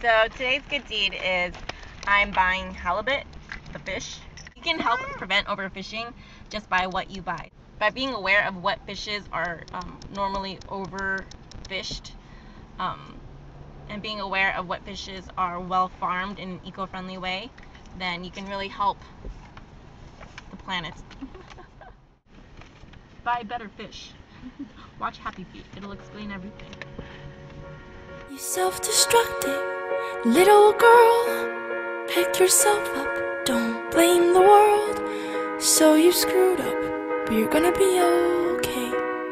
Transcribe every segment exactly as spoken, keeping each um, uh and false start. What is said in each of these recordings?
So today's good deed is I'm buying halibut, the fish. You can help prevent overfishing just by what you buy. By being aware of what fishes are um, normally overfished, um, and being aware of what fishes are well farmed in an eco-friendly way, then you can really help the planet. Buy better fish. Watch Happy Feet. It'll explain everything. You self-destructing little girl, pick yourself up, don't blame the world. So you screwed up, but you're gonna be okay.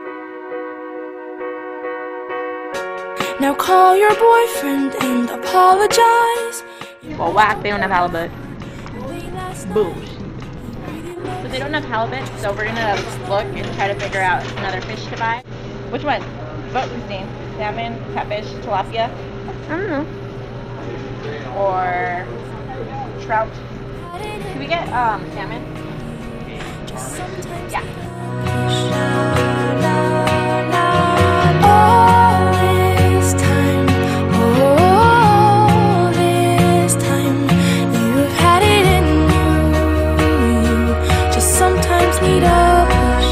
Now call your boyfriend and apologize. Well, whack, they don't have halibut. Boom. But they don't have halibut, so we're gonna look and try to figure out another fish to buy. Which one? Vote, Christine. Salmon, catfish, tilapia? I don't know. Or trout. Can we get um salmon? Yeah. All this time, all this time, you've had it in you. You just sometimes need a push.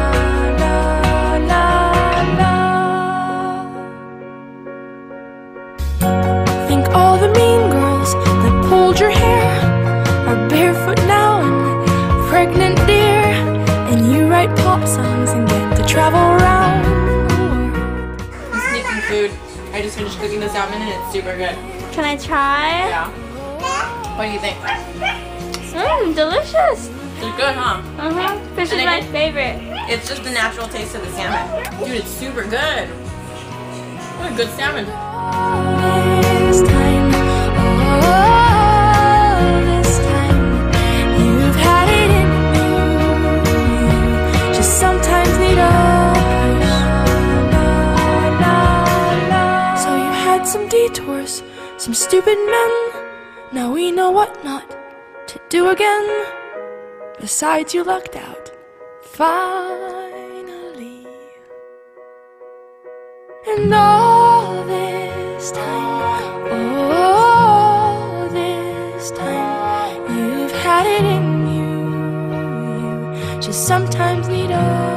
Think all the mean girls that pulled your hair are barefoot now and pregnant, dear. And you write pop songs and get to travel around the world. I'm sneaking food. I just finished cooking the salmon and it's super good. Can I try? Yeah. What do you think? Mmm, delicious. It's good, huh? Uh-huh. Fish is And my again, favorite. It's just the natural taste of the salmon. Dude, it's super good. What a good salmon. This time, all this time, you've had it in you. Just sometimes need a push. So you had some detours, some stupid men. Now we know what not to do again. Besides, you lucked out, finally. And all this time, all this time, you've had it in you. You just sometimes need a